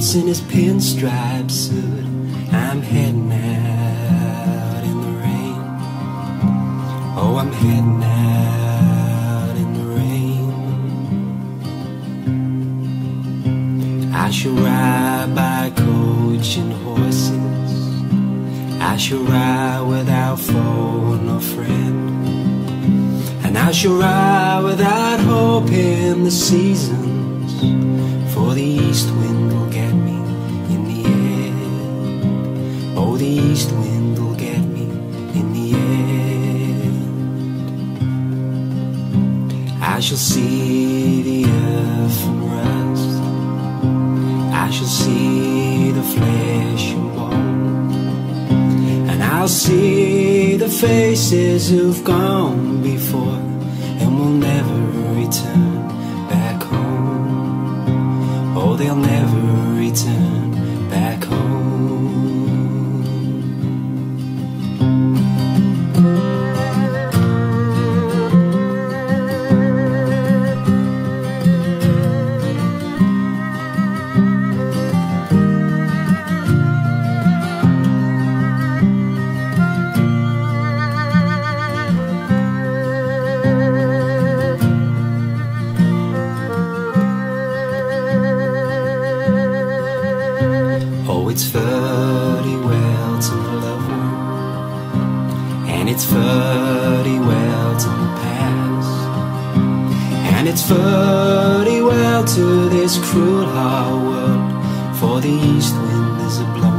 horse in his pinstripe suit. I'm heading out in the rain. Oh, I'm heading out in the rain. I shall ride by coach and horses. I shall ride without foe nor friend. And I shall ride without hope in the seasons, for the east wind will get me in the end. Oh, the east wind will get me in the end. I shall see the earth and rust. I shall see the flesh and bone. And I'll see the faces who've gone before and will never return back home. Oh, they'll never return back home. It's very well to the loved one, and it's very well to the past, and it's very well to this cruel hard world, for the east wind is a blowin'.